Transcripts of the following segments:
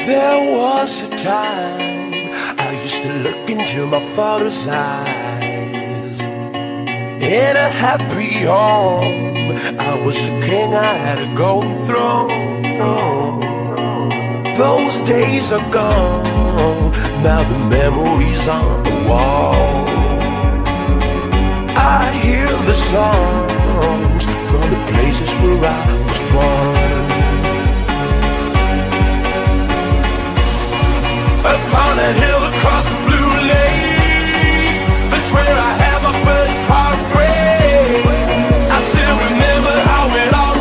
There was a time I used to look into my father's eyes. In a happy home, I was a king, I had a golden throne. Those days are gone, now the memories on the wall. I hear the songs from the places where I was born. Upon a hill across the blue lake, that's where I had my first heartbreak. I still remember how it all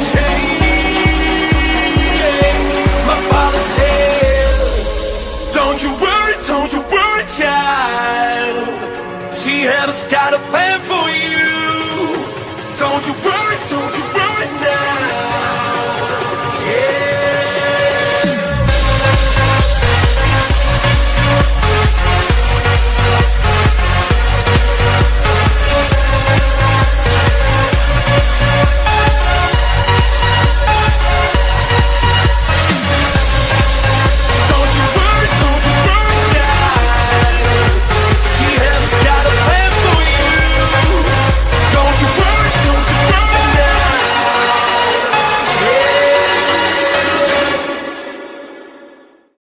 changed. My father said, don't you worry, child. She has got a plan for you. Don't you worry,